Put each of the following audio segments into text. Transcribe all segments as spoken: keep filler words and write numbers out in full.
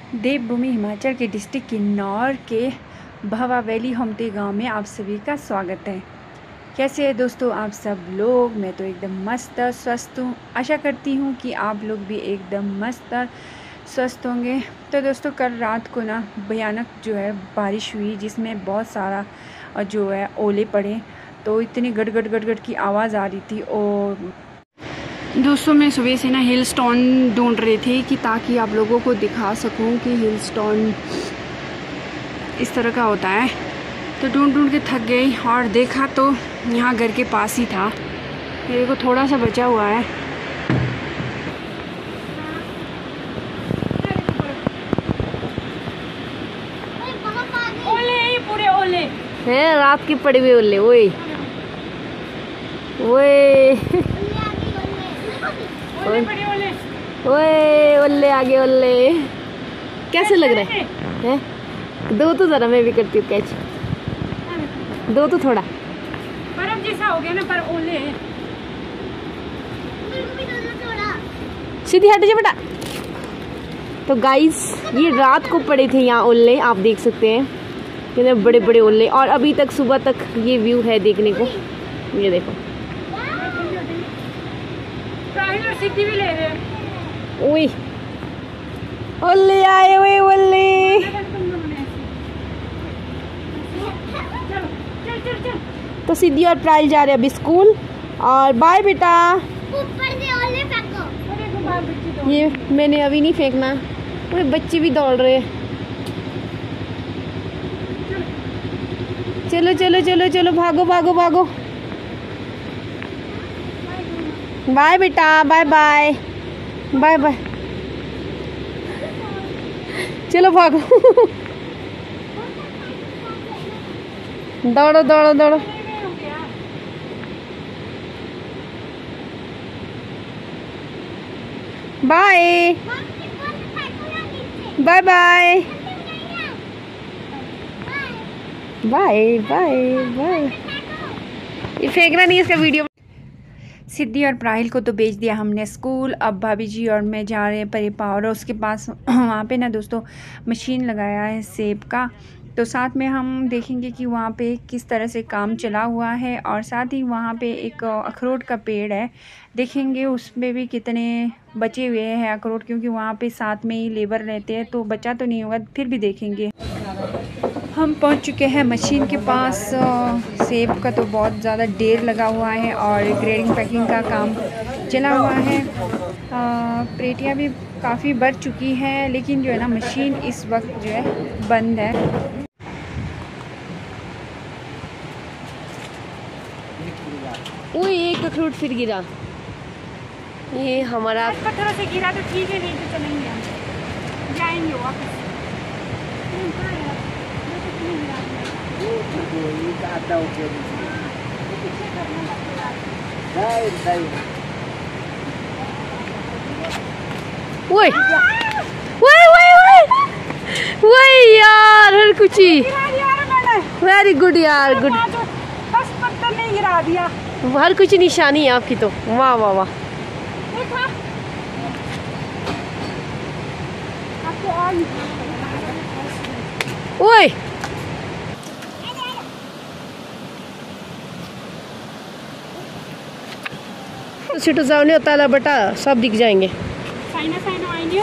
देवभूमि हिमाचल के डिस्ट्रिक्ट किन्नौर के भवा वैली होमते गांव में आप सभी का स्वागत है। कैसे है दोस्तों आप सब लोग? मैं तो एकदम मस्त और स्वस्थ हूँ। आशा करती हूँ कि आप लोग भी एकदम मस्त और स्वस्थ होंगे। तो दोस्तों कल रात को ना भयानक जो है बारिश हुई, जिसमें बहुत सारा जो है ओले पड़े, तो इतनी गड़ गड़ गड़ गड़ की आवाज़ आ रही थी। और दोस्तों मैं सुबह से ना हिल स्टोन ढूंढ रही थी कि ताकि आप लोगों को दिखा सकूं कि हिल स्टोन इस तरह का होता है। तो ढूंढ ढूंढ के थक गई और देखा तो यहाँ घर के पास ही था। मेरे को थोड़ा सा बचा हुआ है। ओले ही पूरे ओले हैं, रात की पड़ी हुई ओले। ओए ओए ओले ओए ओले आगे ओले। कैसे लग रहा है? हैं? दो तो जरा मैं भी करती हूँ कैच। दो तो थोड़ा बर्फ जैसा हो गया ना, पर ओले सीधी हट जा बेटा। तो गाइस ये रात को पड़े थे यहाँ ओले, आप देख सकते हैं कितने बड़े बड़े ओले। और अभी तक सुबह तक ये व्यू है देखने को। ये देखो सिद्धि भी ले रहे हैं। ओए ओले आए हुए ओले। तो सिद्धि और प्राइल जा रहे हैं अभी स्कूल। और बाय बेटा। ऊपर से ओले फेंको। ये मैंने अभी नहीं फेंकना। वो बच्चे भी दौड़ रहे हैं। चलो चलो चलो चलो भागो भागो भागो। बाय बेटा, बाय बाय बाय बाय। चलो भागो। दौड़ो दौड़ो दौड़ो। Bye bye bye bye bye bye. ये फेंकना नहीं, इसका वीडियो। सिद्धि और प्राहिल को तो भेज दिया हमने स्कूल। अब भाभी जी और मैं जा रहे हैं परी पावर हाउस के पास। वहाँ पे ना दोस्तों मशीन लगाया है सेब का, तो साथ में हम देखेंगे कि वहाँ पे किस तरह से काम चला हुआ है। और साथ ही वहाँ पे एक अखरोट का पेड़ है, देखेंगे उसमें भी कितने बचे हुए हैं अखरोट, क्योंकि वहाँ पे साथ में ही लेबर रहते हैं, तो बचा तो नहीं होगा, फिर भी देखेंगे। हम पहुंच चुके हैं मशीन के पास। सेब का तो बहुत ज़्यादा ढेर लगा हुआ है और ग्रेडिंग पैकिंग का काम चला हुआ है। पेटियाँ भी काफ़ी बढ़ चुकी है, लेकिन जो है ना मशीन इस वक्त जो है बंद है। वो एक अखरोट फिर गिरा। ये हमारा पत्थरों से गिरा तो ठीक है, नहीं तो चलेंगे हम जाएंगे वापस। ओए ओए ओए ओए ओए यार हर कुछ ही वेरी गुड यार, गुड। बस पत्थर नहीं गिरा दिया, हर कुछ निशानी है आपकी तो। वाह वाह वाह। ओए सीटो जाओ नहीं होता है बेटा, सब दिख जाएंगे। साइना साइना आएंगे।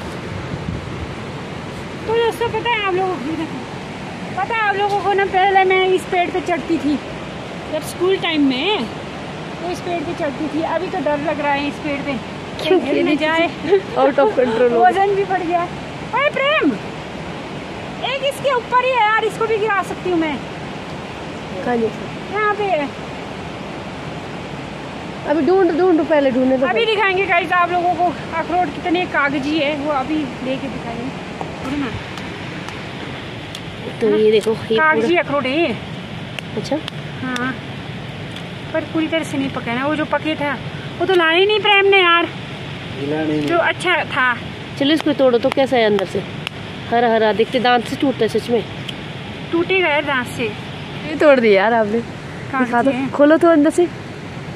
तो दोस्तों पता है आप लोगों को पता है आप लोगों को ना, पहले मैं इस पेड़ पे चढ़ती थी जब स्कूल टाइम में, तो इस पेड़ पे चढ़ती थी। अभी तो डर लग रहा है इस पेड़ पे क्यों गिर न जाए, आउट ऑफ कंट्रोल, वजन भी बढ़ गया। अरे प्रेम, एक इसके ऊपर ही है यार, इसको भी गिरा सकती हूँ मैं। यहाँ पे है। अभी ढूंढ ढूंढ पहले ढूंढने तो अभी दिखाएंगे गाइस आप लोगों को अखरोट कितने कागजी है, वो अभी लेके दिखाएंगे ना। तो ये देखो ये कागजी अखरोट है। अच्छा हाँ, पर पूरी तरह से नहीं पका ना। वो जो पके था वो तो लाए नहीं प्रेम ने यार, जो अच्छा था। चलो इसको तोड़ो तो कैसा है अंदर से, हरा हरा दिखते। दांत से टूटता है सच में, टूटेगा यार दांत से। ये तोड़ दिया यार आपने। दिखा दो, खोलो तो अंदर से।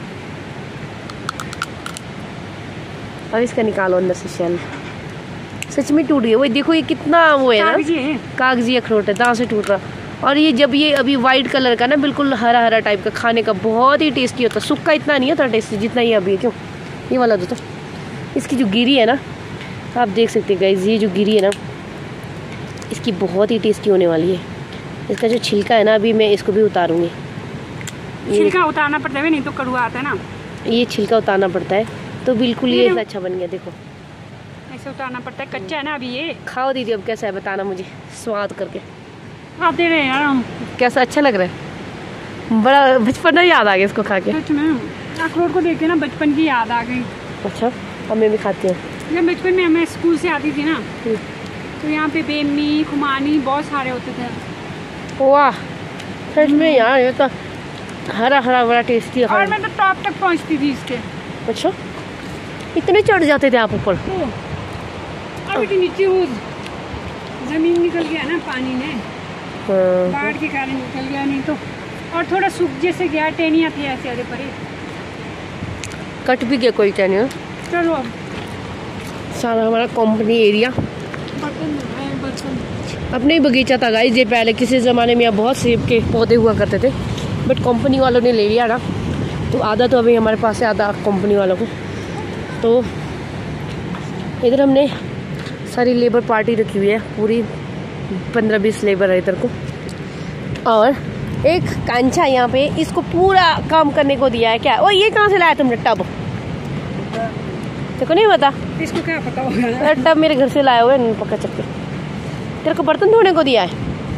अब इसका निकालो अंदर से शेल। सच में टूट गया। वो देखो ये कितना वो है ना, कागजी अखरोट है, दांत से टूट रहा। और ये जब ये अभी वाइट कलर का ना, बिल्कुल हरा हरा टाइप का, खाने का बहुत ही टेस्टी होता है। सूखा इतना नहीं होता टेस्टी जितना ये अभी है। क्यों ये वाला दो तो, इसकी जो गिरी है ना, आप देख सकते हैं गाइस, ये जो गिरी है ना, इसकी बहुत ही टेस्टी होने वाली है। इसका जो छिलका है ना, अभी मैं इसको भी उतारूंगी। छिलका उतारना पड़ता है, नहीं तो कड़वा आता है ना। ये छिलका उतारना पड़ता है, तो बिल्कुल ये अच्छा बन गया। देखो ऐसे उतारना पड़ता है, कच्चा है ना अभी ये। खाओ दीदी, अब कैसा है बताना मुझे, स्वाद करके खाते रहे यार हम। कैसा अच्छा लग रहा है? बड़ा बचपन में याद आ गया इसको खा के। सच में अखरोट को देख के ना बचपन की याद आ गई। अच्छा, अब मैं भी खाती हूँ। जब बचपन में मैं स्कूल से आती थी ना, तो यहाँ पे बेमी, खुमानी बहुत सारे होते थे। वाह सच में यार, ये तो हरा हरा बड़ा टेस्टी है। और मैं तो टॉप तक पहुँचती थी इसके। अच्छा, इतने चढ़ जाते थे आप ऊपर? तो अभी तो नीचे वो जमीन निकल गया ना, पानी ने बाढ़ के कारण निकल गया, नहीं तो। और थोड़ा सूख जैसे गया, टेनियाँ थी ऐसे अरे परे, कट भी गया कोई टेनिया। चलो अब सारा हमारा कंपनी एरिया बर्तन बर्तन अपने ही बगीचा था गाइस। ये पहले किसी ज़माने में यहाँ बहुत सेब के पौधे हुआ करते थे, बट कंपनी वालों ने ले लिया ना, तो आधा तो अभी हमारे पास है, आधा कंपनी वालों को। तो इधर हमने सारी लेबर पार्टी रखी हुई है, पूरी पंद्रह बीस लेबर है इधर को। और एक कांचा यहाँ पे इसको पूरा काम करने को दिया है। क्या और ये कहाँ से लाया तुमने टब? देखो नहीं पता, इसको क्या पता होगा। टब मेरे घर से लाया हुआ है पक्का चक्के। तेरे को बर्तन धोने को दिया है?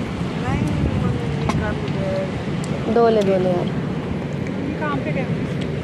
दो ले दो ले यार, काम पे गए।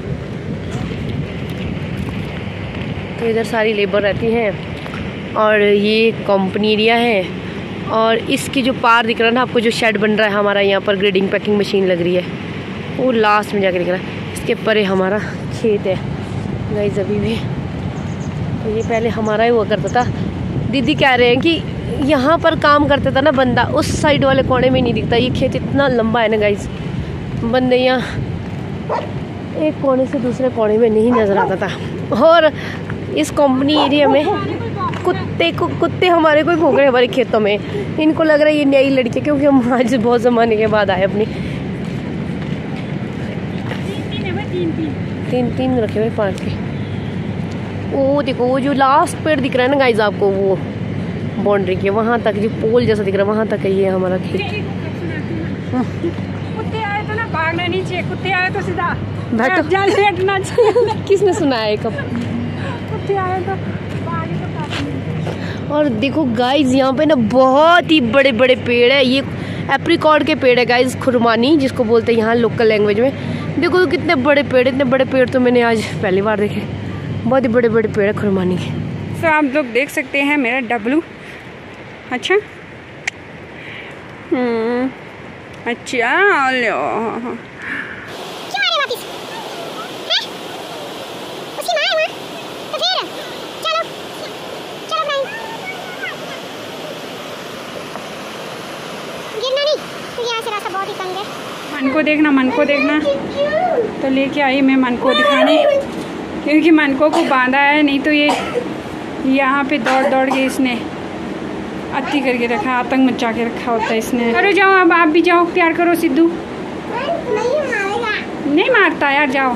तो इधर सारी लेबर रहती हैं, और ये कंपनी एरिया है। और इसकी जो पार दिख रहा है ना आपको, जो शेड बन रहा है हमारा, यहाँ पर ग्रेडिंग पैकिंग मशीन लग रही है, वो लास्ट में जाके दिख रहा है। इसके परे हमारा खेत है गाइस अभी भी। तो ये पहले हमारा ही हुआ करता था। दीदी कह रहे हैं कि यहाँ पर काम करता था ना बंदा, उस साइड वाले कोने में नहीं दिखता। ये खेत इतना लंबा है ना गाइस, बंदे यहाँ एक कोने से दूसरे कोने में नहीं नज़र आता था। और इस कंपनी एरिया में कुत्ते को कुत्ते हमारे कोई भौंक रहे हमारे खेतों में। इनको लग रहा है ये नई लड़की, क्योंकि हम आज बहुत ज़माने के बाद आए अपनी। तीन तीन रखे हुए, पाँच के। वो देखो, वो जो लास्ट पेड़ दिख रहा है ना गाइस आपको, वो बाउंड्री के वहाँ तक जो पोल जैसा दिख रहा है, वहाँ तक है ये हमारा खेत। कुत्ते आए तो ना भागना नहीं चाहिए, कुत्ते आए तो सीधा बैठो, बैठना चाहिए। किसने सुनाया है कब? कुत्ते आए तो भागे तो काटना। और देखो गाइस, यहाँ पे ना बहुत ही बड़े बड़े पेड़ है। ये एप्रिकॉट के पेड़ है गाइस, खुरमानी जिसको बोलते हैं यहाँ लोकल लैंग्वेज में। देखो कितने बड़े पेड़, इतने बड़े पेड़ तो मैंने आज पहली बार देखे। बहुत ही बड़े बड़े पेड़ है खुरमानी के। तो आप लोग देख सकते हैं मेरा डब्लू। अच्छा हम्म अच्छा लो मन को देखना, मन को देखना। तो लेके आई मैं मन को दिखाने, क्योंकि मनको को बांधा है, नहीं तो ये यहाँ पे दौड़ दौड़ के इसने अति करके रखा, आतंक मचा के रखा होता है इसने। अरे जाओ अब आप भी जाओ, प्यार करो सिद्धू। नहीं मारता यार, जाओ।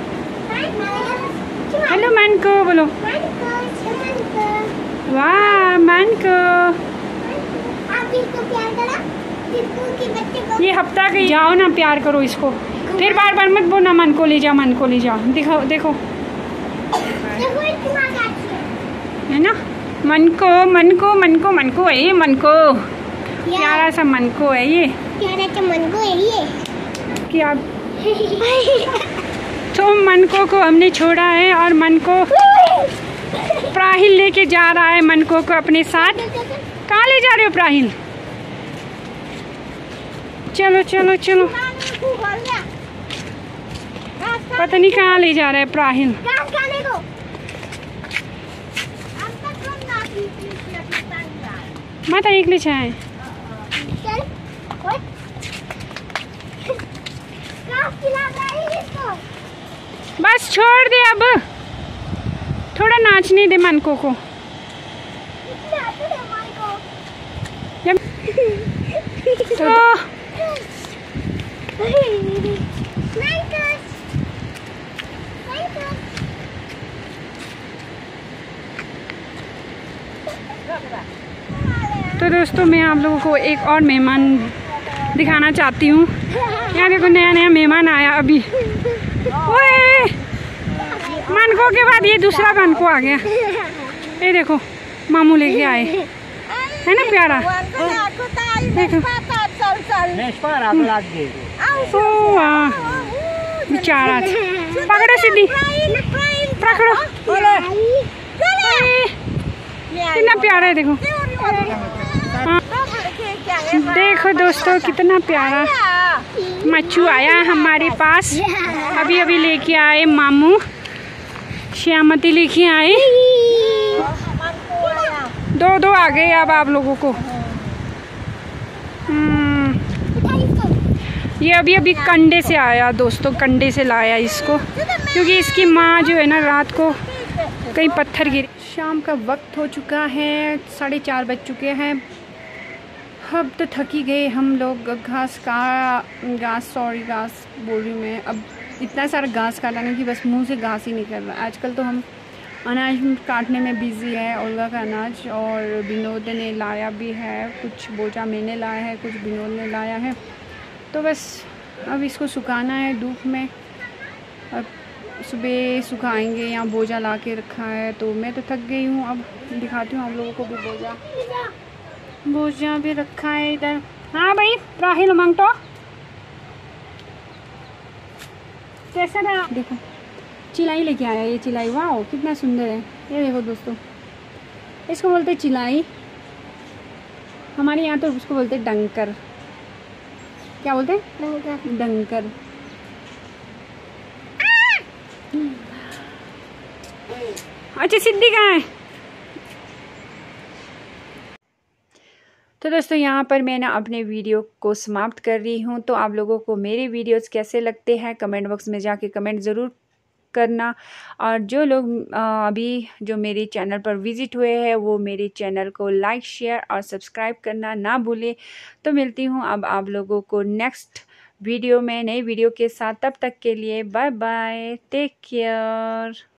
हेलो मन को बोलो। वाह मन को, ये हफ्ता का जाओ ना, प्यार करो इसको। फिर बार बार मत बोलना मन को ले जाओ, मन को ले जाओ। दिखाओ देखो है ना, मन को मन को मन को मन को है ये, मन को प्यारा सा मन को है ये, प्यारा सा मन को है ये। क्या तो मन को को हमने छोड़ा है, और मन को प्राहिल लेके जा रहा है मन को को अपने साथ। कहाँ ले जा रहे हो प्राहिल? चलो चलो चलो, पता नहीं कहाँ ले जा रहा है प्राहिल। माता एक ले जाए। बस छोड़ दे अब, थोड़ा नाचने दे मन को को। तो दोस्तों मैं आप लोगों को एक और मेहमान दिखाना चाहती हूँ। यहाँ देखो नया नया मेहमान आया अभी। ओए मानको के बाद ये दूसरा मानको आ गया। ये देखो मामू लेके आए, है ना प्यारा। देखो ओ वाह बेचारा, पकड़ो सीधी पकड़ो। कितना प्यारा है देखो। हाँ। देखो दोस्तों कितना प्यारा मच्छू आया हमारे पास। अभी अभी लेके आए मामू, श्यामती लेके आए। दो दो आ गए अब आप लोगों को। ये अभी अभी कंडे से आया दोस्तों, कंडे से लाया इसको, क्योंकि इसकी माँ जो है ना रात को कहीं पत्थर गिरे। शाम का वक्त हो चुका है, साढ़े चार बज चुके हैं। अब तो थकी गए हम लोग। घास का घास सॉरी घास बोल रही हूँ मैं। अब इतना सारा घास काटा ना कि बस मुंह से घास ही निकल रहा है। आजकल तो हम अनाज काटने में बिज़ी है। ओल्गा का अनाज और विनोद ने लाया भी है, कुछ बोझा मैंने लाया है, कुछ विनोद ने लाया है। तो बस अब इसको सुखाना है धूप में। अब सुबह सुखाएंगे। यहाँ बोझा ला के रखा है, तो मैं तो थक गई हूँ। अब दिखाती हूँ आप लोगों को भी। बोझा बोझा भी रखा है इधर। हाँ भाई राहिल मांगटो कैसा रहा। देखो चिलाई लेके आया ये चिलाई। वाह कितना सुंदर है ये। देखो दोस्तों इसको बोलते चिलाई, हमारे यहाँ तो उसको बोलते डंकर। क्या बोलते हैं? डंकर। अच्छा सिद्धि कहाँ है? तो दोस्तों यहाँ पर मैं ना अपने वीडियो को समाप्त कर रही हूँ। तो आप लोगों को मेरे वीडियोस कैसे लगते हैं कमेंट बॉक्स में जाके कमेंट ज़रूर करना। और जो लोग अभी जो मेरे चैनल पर विज़िट हुए हैं वो मेरे चैनल को लाइक शेयर और सब्सक्राइब करना ना भूलें। तो मिलती हूँ अब आप लोगों को नेक्स्ट वीडियो में, नई वीडियो के साथ। तब तक के लिए बाय बाय, टेक केयर।